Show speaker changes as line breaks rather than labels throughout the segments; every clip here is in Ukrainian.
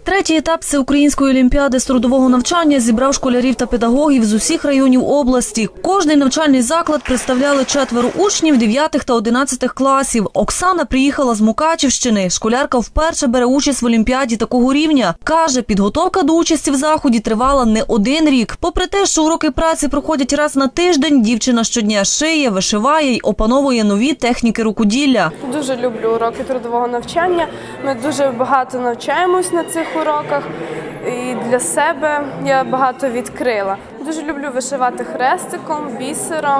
Третій етап всеукраїнської олімпіади з трудового навчання зібрав школярів та педагогів з усіх районів області. Кожний навчальний заклад представляли 4 учнів 9 та 11 класів. Оксана приїхала з Мукачівщини. Школярка вперше бере участь в олімпіаді такого рівня. Каже, підготовка до участі в заході тривала не 1 рік. Попри те, що уроки праці проходять раз на тиждень, дівчина щодня шиє, вишиває й опановує нові техніки рукоділля.
Дуже люблю уроки трудового навчання. Ми дуже багато навчаємось на цих уроках. І для себе я багато відкрила. Дуже люблю вишивати хрестиком, бісером.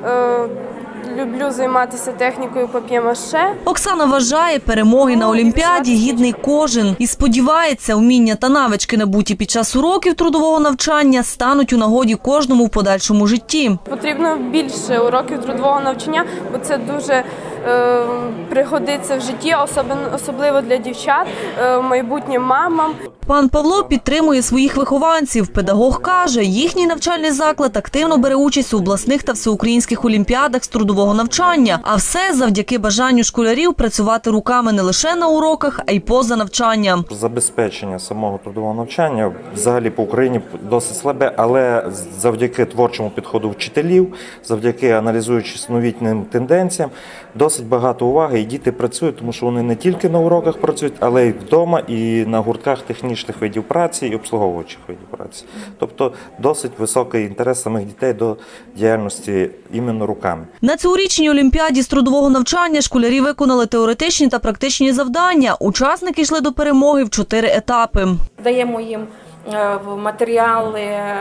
Люблю займатися технікою пап'є-маше.
Оксана вважає, перемоги на олімпіаді гідний кожен. І сподівається, вміння та навички, набуті під час уроків трудового навчання, стануть у нагоді кожному в подальшому житті.
Потрібно більше уроків трудового навчання, бо це дуже пригодиться в житті, особливо для дівчат, майбутнім мамам.
Пан Павло підтримує своїх вихованців. Педагог каже, їхній навчальний заклад активно бере участь у обласних та всеукраїнських олімпіадах з трудового навчання. А все завдяки бажанню школярів працювати руками не лише на уроках, а й поза навчанням.
Забезпечення самого трудового навчання взагалі по Україні досить слабе, але завдяки творчому підходу вчителів, завдяки аналізуючись новітнім тенденціям, досить багато уваги, і діти працюють, тому що вони не тільки на уроках працюють, але й вдома, і на гуртках технічних видів праці, і обслуговуючих видів праці. Тобто досить високий інтерес самих дітей до діяльності іменно руками. На
цьогорічній олімпіаді з трудового навчання школярі виконали теоретичні та практичні завдання. Учасники йшли до перемоги в 4 етапи.
Даємо їм матеріали,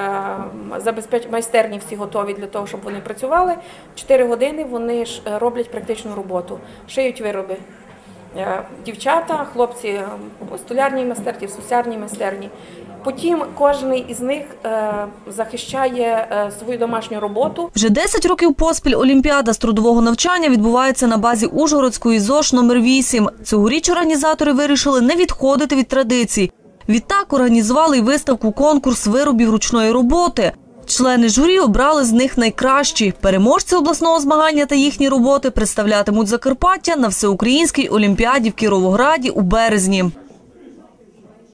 майстерні всі готові для того, щоб вони працювали. 4 години вони роблять практичну роботу, шиють вироби. Дівчата, хлопці у столярній майстерні, в сусарній майстерні. Потім кожен із них захищає свою домашню роботу.
Вже 10 років поспіль олімпіада з трудового навчання відбувається на базі Ужгородської ЗОШ номер 8. Цьогоріч організатори вирішили не відходити від традицій. Відтак організували й виставку-конкурс виробів ручної роботи. Члени журі обрали з них найкращі. Переможці обласного змагання та їхні роботи представлятимуть Закарпаття на всеукраїнській олімпіаді в Кіровограді у березні.